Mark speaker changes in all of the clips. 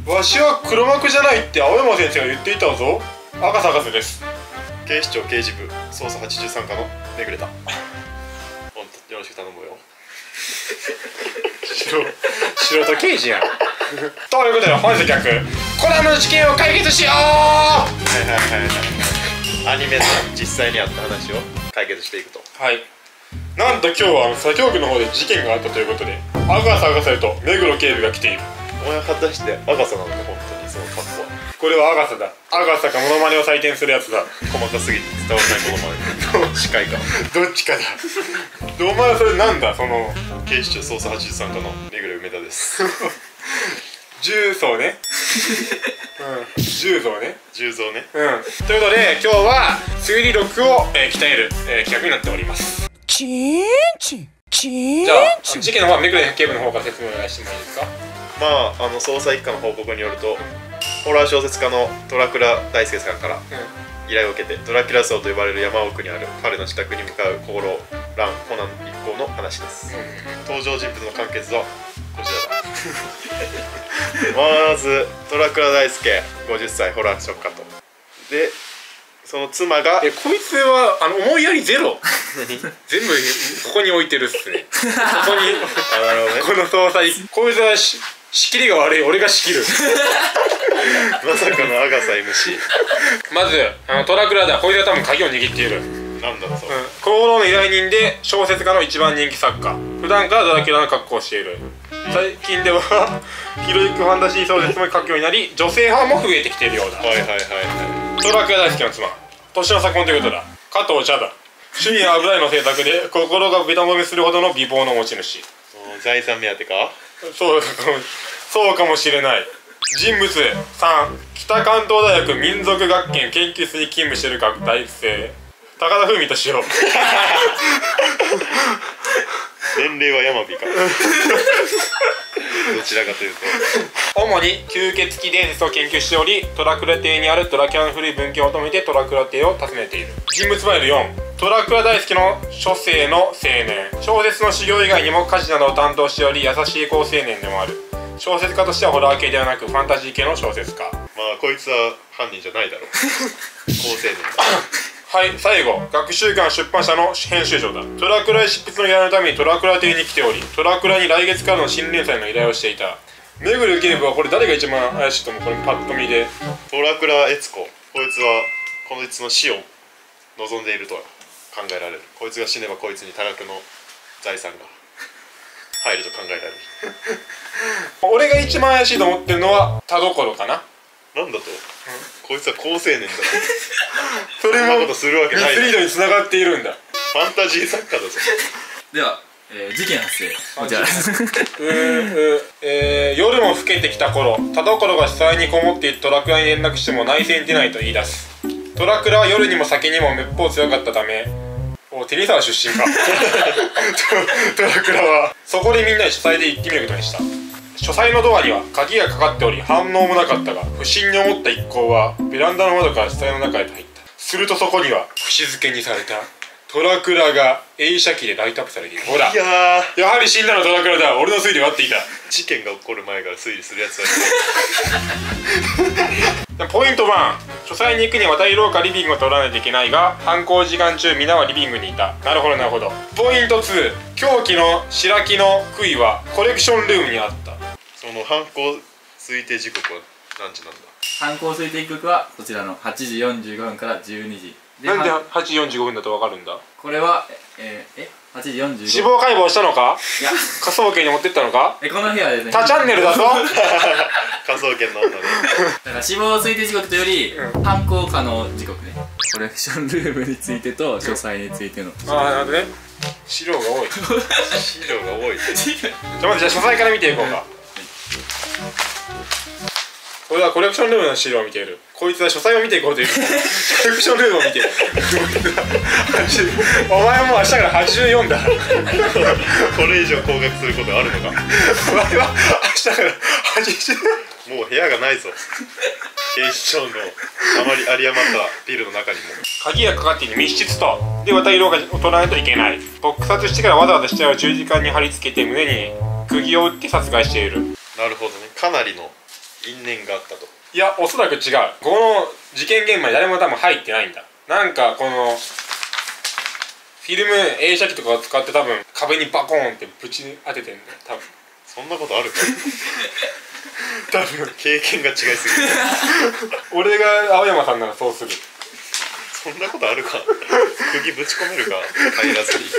Speaker 1: わしは黒幕じゃないって青山先生が言っていたぞ。赤坂瀬です。
Speaker 2: 警視庁刑事部捜査83課のめぐれた。ほんとよろしく頼むよ。
Speaker 1: 素人刑事やん。ということで本日の企画、コナンの事件を解決しよう。
Speaker 2: アニメの実際にあった話を解決していくと。
Speaker 1: はい。なんと今日は作業局の方で事件があったということで、赤坂博士と目黒警部が来ている。
Speaker 2: お前果たして赤さなんだ本当にその格好は。
Speaker 1: これは赤さだ。赤さかモノマネを採点するやつだ。
Speaker 2: 細かすぎて伝わらないものまで近いか。
Speaker 1: どっちかだ。お前それなんだその
Speaker 2: 警視庁捜査83課の目黒梅田です。
Speaker 1: 重曹ね。うん、重曹ね。
Speaker 2: 重曹ね。
Speaker 1: ということで今日は推理力を、鍛える、企画になっております。じゃあ事件の方は目黒警部の方から説明お願いしてもいいですか。
Speaker 2: まあ捜査一課の報告によると、ホラー小説家の虎倉大輔さんから依頼を受けて、ドラキュラ荘と呼ばれる山奥にある彼の自宅に向かう心乱コナン一行の話です。登場人物の完結はこちらだ。まず虎倉大輔50歳ホラー作家と、でその妻が
Speaker 1: こいつは思いやりゼロ。全部ここに置いてるっすね。ここに
Speaker 2: なるほどね。
Speaker 1: この捜査員、こいつは仕切りが悪い。俺が仕切る。
Speaker 2: まさかのアガサ MC。
Speaker 1: まず虎倉だ。こいつは多分鍵を握っている。
Speaker 2: なんだろう、そう。
Speaker 1: 行動の依頼人で小説家の一番人気作家。普段からドラキュラの格好をしている。最近ではヒロイックファンタジー小説も書くようになり、女性派も増えてきているようだ。虎倉大輔の妻、年の差婚ということだ。加藤茶だ。趣味は油絵の制作で心がベタ揉めするほどの美貌の持ち主。
Speaker 2: 財産目当てか。
Speaker 1: そうかもしれない。人物3、北関東大学民族学研研究室に勤務している学大生高田文としよう。
Speaker 2: 年齢は山火か。どちらかというと
Speaker 1: 主に吸血鬼伝説を研究しており、虎倉邸にあるドラキュラの古い文献を求めて虎倉邸を訪ねている。人物ファイル4、虎倉大輔の書生の青年。小説の修行以外にも家事などを担当しており、優しい好青年でもある。小説家としてはホラー系ではなくファンタジー系の小説家。
Speaker 2: まあこいつは犯人じゃないだろう。好青年だ。
Speaker 1: はい、最後、学習館出版社の編集長だ。虎倉へ執筆の依頼のために虎倉邸に来ており、虎倉に来月からの新連載の依頼をしていた。目黒警部はこれ誰が一番怪しいと思う。これパッと見で
Speaker 2: 虎倉悦子。こいつはこいつの死を望んでいるとは考えられる。こいつが死ねばこいつに多額の財産が入ると考えられる。
Speaker 1: 俺が一番怪しいと思ってるのは田所かな。
Speaker 2: なんだと、こいつは好青年だ。
Speaker 1: それも
Speaker 2: そんなことするわけない。
Speaker 1: ミスリードに繋がっているんだ。
Speaker 2: ファンタジー作家だぞ。
Speaker 3: では、事件発生こちらです。
Speaker 1: 夜も更けてきた頃、田所が書斎にこもっている虎倉に連絡しても内戦に出ないと言い出す。虎倉は夜にも酒にもめっぽう強かったため、テニサー出身か。虎倉はそこでみんなで書斎で行ってみることにした。書斎のドアには鍵がかかっており反応もなかったが、不審に思った一行はベランダの窓から書斎の中へと入った。するとそこには節付けにされた虎倉が映写機でライトアップされている。ほら、やはり死んだの虎倉だ。俺の推理は合っていた。
Speaker 2: 事件が起こる前から推理するやつは
Speaker 1: ポイント1、書斎に行くには渡り廊下リビングを取らないといけないが、犯行時間中皆はリビングにいた。なるほどなるほど。ポイント2、凶器の白木の杭はコレクションルームにあった。
Speaker 2: その犯行推定時刻は何時なんだ。
Speaker 3: 犯行推定時刻はこちらの8時45分から12時で。
Speaker 1: なんで8時45分だと分かるんだ。
Speaker 3: これは8時45分。
Speaker 1: 死亡解剖したのか。
Speaker 3: いや、
Speaker 1: 科捜研に持ってったのか。
Speaker 3: この部屋ですね。
Speaker 1: 他チャンネルだぞ。
Speaker 2: 科捜研の女で。
Speaker 3: だから死亡推定時刻というより、犯行可能時刻ね。コレクションルームについてと書斎についての。
Speaker 1: ああ、なるほどね。資料が多い。
Speaker 2: 資料が多い。
Speaker 1: じゃあまず書斎から見ていこうか。これはコレクションルームの資料を見ている。こいつは書斎を見ていこうという。コレクションルームを見ている。お前も明日から84だ。
Speaker 2: これ以上高額することあるのか。
Speaker 1: お前は明日から80。
Speaker 2: もう部屋がないぞ。警視庁のあまり有り余ったビルの中にも
Speaker 1: 鍵がかかっている密室とで渡り廊下を取らないといけない。撲殺してからわざわざ死体を十字架に貼り付けて胸に釘を打って殺害している。
Speaker 2: なるほどね。かなりの因縁があったと。
Speaker 1: いや、おそらく違う。この事件現場に誰も多分入ってないんだ。なんかこのフィルム映写機とかを使って多分壁にバコーンってぶち当ててんだよ多分。
Speaker 2: そんなことあるか多分経験が違いすぎる
Speaker 1: 俺が青山さんならそうする。
Speaker 2: そんなことあるか釘ぶち込めるか入らずに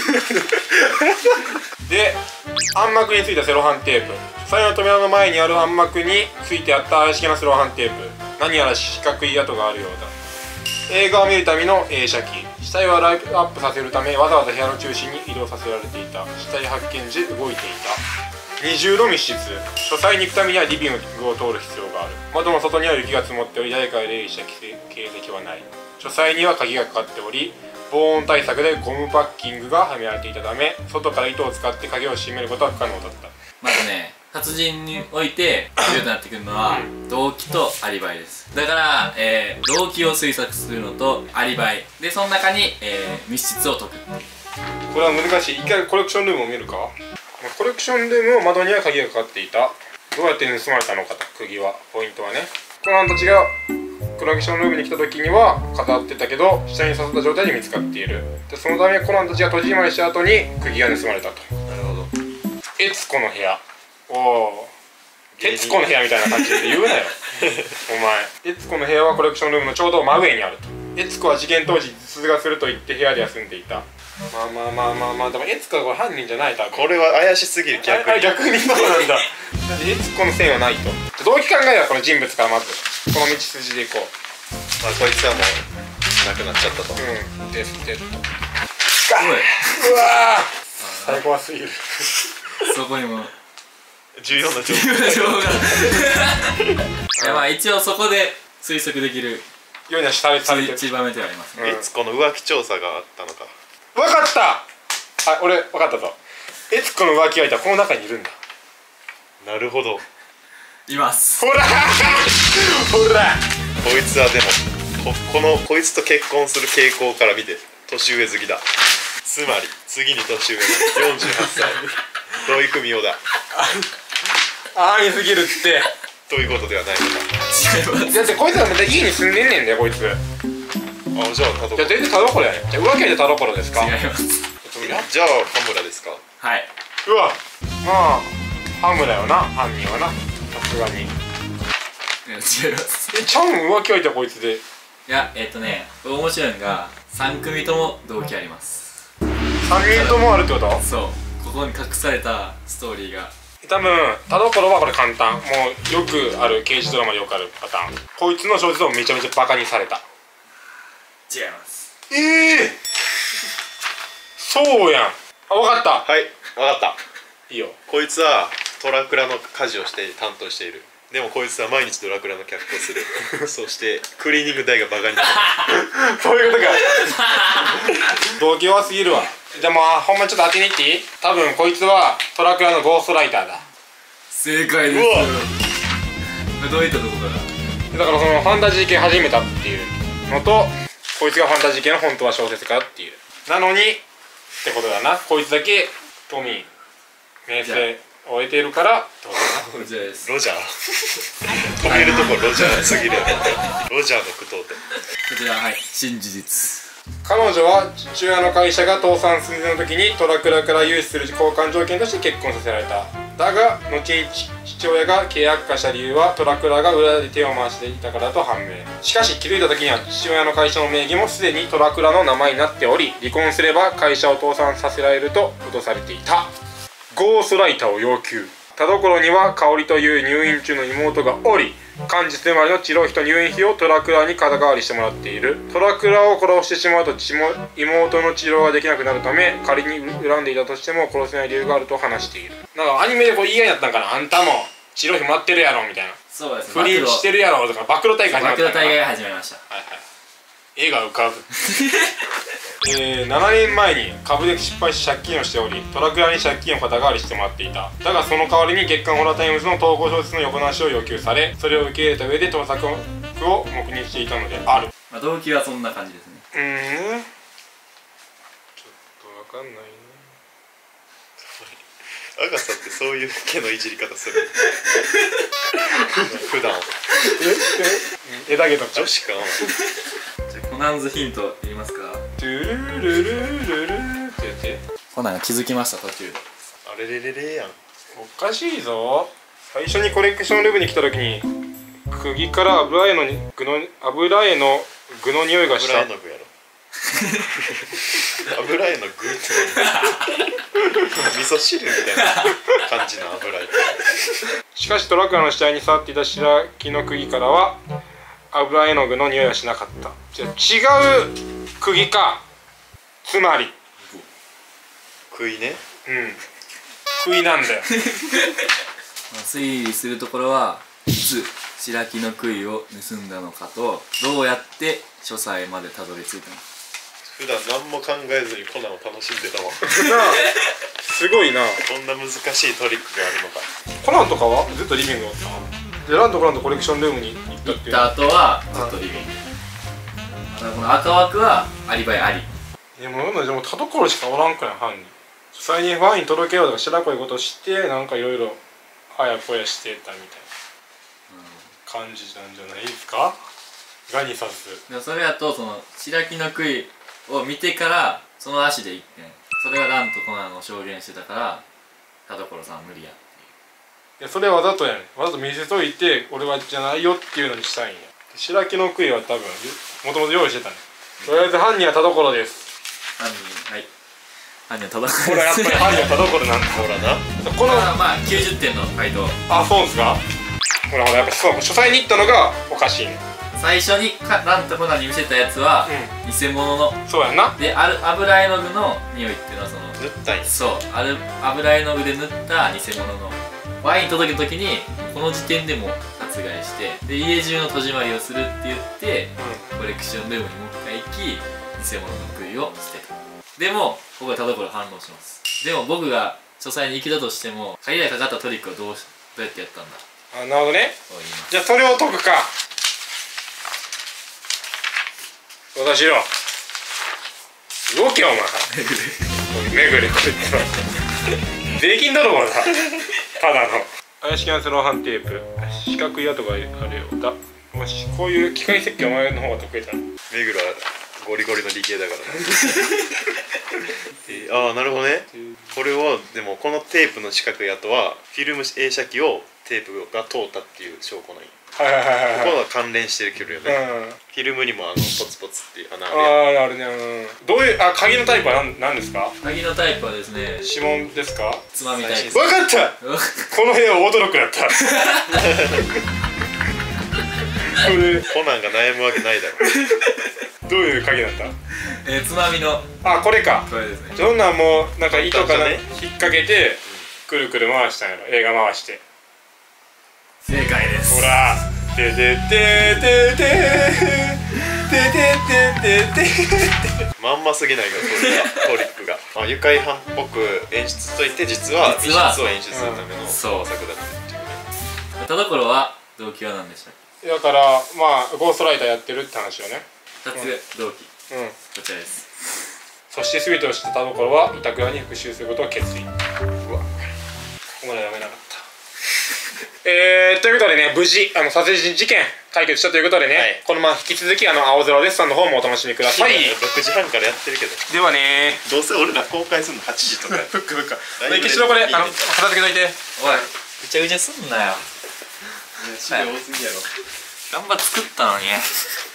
Speaker 1: で、暗幕についたセロハンテープ、書斎の扉の前にある暗幕についてあった怪しげなセロハンテープ、何やら四角い跡があるようだ。映画を見るための映写機、死体をライトアップさせるためわざわざ部屋の中心に移動させられていた。死体発見時動いていた。二重の密室、書斎に行くためにはリビングを通る必要がある。窓の外には雪が積もっており誰かが出入りした形跡はない。書斎には鍵がかかっており、防音対策でゴムパッキングがはめられていたため外から糸を使って鍵を閉めることは不可能だった。
Speaker 3: まずね、殺人において重要となってくるのは動機とアリバイです。だから、動機を推測するのとアリバイで、その中に、密室を解く。
Speaker 1: これは難しい。一回コレクションルームを見るか。コレクションルームの窓には鍵がかかっていた。どうやって盗まれたのかと、釘はポイントはね。コナンたちがコレクションルームに来た時には飾ってたけど下に刺さった状態で見つかっている。でそのためコナンたちが戸締まりした後に釘が盗まれたと。
Speaker 2: なるほど。
Speaker 1: 悦子の部屋。おお、徹子の部屋みたいな感じで言うなよお前。悦子の部屋はコレクションルームのちょうど真上にあると。悦子は事件当時頭痛がすると言って部屋で休んでいた。まあでも悦子はこれ犯人じゃない。多分
Speaker 2: これは怪しすぎる。逆に
Speaker 1: 逆にそうなんだ悦子の線はないと。動機考えればこの人物からまずこの道筋でいこう。
Speaker 2: まあこいつはもう亡くなっちゃったと。
Speaker 1: うん、デステッド。
Speaker 3: おい、
Speaker 1: うわー最高すぎる
Speaker 3: そこにも
Speaker 2: 重要な情報
Speaker 3: 情報がいや、まあ一応そこで推測できる
Speaker 1: ようにはされてる。
Speaker 3: 一番目ではありますね。
Speaker 2: 悦子の浮気調査があったのか。
Speaker 1: 分かった。あ、俺分かったぞ。悦子の浮気相手はこの中にいるんだ。
Speaker 2: なるほど。
Speaker 3: います。
Speaker 1: ほらほら
Speaker 2: こいつはでもこいつと結婚する傾向から見て年上好きだ。つまり次に年上の48歳土井文雄だ。
Speaker 1: 安易すぎるって
Speaker 2: ということではないのか。
Speaker 3: 違います。
Speaker 1: だってこいつはまた家に住んでんねんだよこいつ。
Speaker 2: あ、じゃあ田所。
Speaker 1: じゃあ全然田所やねん。じゃあ浮気で田所ですか。
Speaker 3: 違います。
Speaker 2: じゃあ羽村ですか。
Speaker 3: はい。
Speaker 1: うわ、まあ羽村よな、犯人はな。さすがに。
Speaker 3: いや違います。
Speaker 1: ちゃうん浮気相手はこいつで。
Speaker 3: いや、面白いのが3組とも動機あります。
Speaker 1: 3人ともあるってこと。
Speaker 3: そう、ここに隠されたストーリーが。
Speaker 1: 多分田所はこれ簡単。もうよくある刑事ドラマでよくあるパターン。こいつの小説をめちゃめちゃバカにされた。
Speaker 3: 違います。
Speaker 1: そうやん。あ、分かった。
Speaker 2: はい、分かった。
Speaker 1: いいよ。
Speaker 2: こいつはトラクラの家事をして担当している。でもこいつは毎日ドラクラの客をするそしてクリーニング代がバカになる
Speaker 1: そういうことか動機弱すぎるわ。じゃあもうほんまちょっと当てにいっていい。多分こいつはトラクラのゴーストライターだ。
Speaker 3: 正解です。どういったとこから。
Speaker 1: だからそのファンタジー系始めたっていうのと、こいつがファンタジー系の本当は小説家っていうなのにってことだな。こいつだけ都民名声を得ているからってことだな。
Speaker 3: こちらです。
Speaker 2: ロジャー止めるとこロジャーすぎるロジャーの句読点。
Speaker 3: こちら、はい、真事実。
Speaker 1: 彼女は父親の会社が倒産寸前の時にトラクラから融資する交換条件として結婚させられた。だが後に父親が契約化した理由はトラクラが裏で手を回していたからと判明。しかし気づいた時には父親の会社の名義もすでにトラクラの名前になっており、離婚すれば会社を倒産させられると脅されていた。ゴーストライターを要求。田所には香織という入院中の妹がおり、肝実生まれの治療費と入院費をトラクラに肩代わりしてもらっている。トラクラを殺してしまうと妹の治療ができなくなるため、仮に恨んでいたとしても殺せない理由があると話している。なんかアニメでこう言い合いになったんかな。あんたも治療費もらってるやろみたいな。
Speaker 3: そうです。
Speaker 1: 不倫してるやろとか暴露大会始まったんかな。
Speaker 3: 暴露大会が始まりました。
Speaker 1: はいはい。絵が浮かぶ7年前に株で失敗し借金をしており、トラクラに借金を肩代わりしてもらっていた。だがその代わりに月刊ホラータイムズの統合小説の横流しを要求され、それを受け入れた上で盗作を黙認していたのである。
Speaker 3: まあ、動機はそんな感じですね。
Speaker 1: ちょっとわかんないね。
Speaker 2: アガサってそういう毛のいじり方する普段
Speaker 1: 枝毛とか
Speaker 2: 女子かな。
Speaker 3: じゃあコナンズヒント言いますか。
Speaker 1: トゥルルルルルルって言って。
Speaker 3: コナンが気づきました途中で。
Speaker 2: あれれれれやん。
Speaker 1: おかしいぞ。最初にコレクションルームに来た時に釘から油絵の具の匂いがした。
Speaker 2: 油絵の具やろ油絵の具って味噌汁みたいな感じの油絵。
Speaker 1: しかしドラクラの死体に触っていた白木の釘からは油絵の具の匂いはしなかった。じゃあ違う釘か。つまり
Speaker 2: 杭ね。
Speaker 1: 杭なんだよ。
Speaker 3: 推理するところはいつ白木の杭を盗んだのかとどうやって書斎までたどり着いたのか。
Speaker 2: 普段何も考えずにコナンを楽しんでたわ
Speaker 1: すごいな。
Speaker 2: こんな難しいトリックがあるのか。
Speaker 1: コナンとかはずっとリビングだった。でランとコナンとコレクションルームに行ったっていう。
Speaker 3: 行った後はずっとリビング。だからこの赤枠はアリバイあり。
Speaker 1: でも田所しかおらんくない。犯人書斎にファンに届けようとか白子いことしてなんかいろいろあやこやしてたみたいな感じなんじゃないですか。ガニサス。
Speaker 3: でそれだとその白木の杭を見てからその足で行ってん。それがランとコナンを証言してたから田所さんは無理やっていう。
Speaker 1: いやそれはわざとやねん。わざと見せといて俺はじゃないよっていうのにしたいんや。白木の杭は多分もともと用意してたね。とりあえず犯人は田所です。
Speaker 3: 犯人は田所です。
Speaker 1: これやっぱり犯人は田所なんだ。
Speaker 2: ほらな。
Speaker 1: この
Speaker 3: まあ90点の回答。
Speaker 1: あ、そうですか。ほらやっぱそう書斎に行ったのがおかしいね。
Speaker 3: 最初にランとコナンに見せたやつは偽物の、
Speaker 1: そうやんな。
Speaker 3: で油絵の具の匂いっていうのはその
Speaker 2: 塗ったんや。
Speaker 3: そう油絵の具で塗った偽物のワイン届けた時にこの時点でもう殺害してで家中の戸締まりをするって言って、コレクションルームにもう一回行き偽物の杭を捨てた。でもここで田所反論します。でも僕が書斎に行けたとしても鍵がかかったトリックをどうやってやったんだ。
Speaker 1: あ、なるほどね。
Speaker 3: と言います。
Speaker 1: じゃあそれを解くか。私よ動けよお前。めぐれこいつ税金泥棒だ。ただの怪しげなセロハンテープ、四角い跡があるようだ。もしこういう機械設計お前の方が得意だな。
Speaker 2: 目黒はゴリゴリの理系だからなああ、なるほどね。これはでもこのテープの四角い跡はフィルム映写機をテープが通ったっていう証拠なんや。ここは関連してる距離よね。フィルムにもポツポツっていう穴あるやん。
Speaker 1: あるね。どういう鍵のタイプは何ですか。
Speaker 3: 鍵のタイプはですね
Speaker 1: 指紋ですか。
Speaker 3: つまみタイプ。
Speaker 1: 分かった。この部屋オートロックだった。それ
Speaker 2: コナンが悩むわけないだろ。
Speaker 1: どういう鍵だった。
Speaker 3: つまみの
Speaker 1: あ、これか。
Speaker 3: これですね。
Speaker 1: そんなんもうなんか糸かな
Speaker 2: ね
Speaker 1: 引っ掛けてくるくる回したんやろ。映画回して。
Speaker 3: 正解です。
Speaker 1: ほら。ててててててててて。
Speaker 2: まんますぎないかそれがトリックが。愉快犯っぽく演出といて実は密室を演出するための工作だったっていうね。
Speaker 3: 田所は動機は何でしたっけ。
Speaker 1: だからまあゴーストライターやってるって話よね。
Speaker 3: 2つ動機、
Speaker 1: うん。
Speaker 3: こちらです。
Speaker 1: そして全てを知った田所は板倉に復讐することを決意。うわ、ここまでダメなかった。ということでね、無事殺人事件解決したということでね、
Speaker 2: はい、
Speaker 1: この引き続き青空デッサンの方もお楽しみください。
Speaker 2: 6時半からやってるけど。
Speaker 1: ではね
Speaker 2: どうせ俺ら公開するの8時とか。
Speaker 1: ふっかふっか。池城これ片付けといて。
Speaker 3: おい、ぐちゃぐちゃすんなよ。
Speaker 2: 資料多すぎやろ。
Speaker 3: 頑張って作ったのに。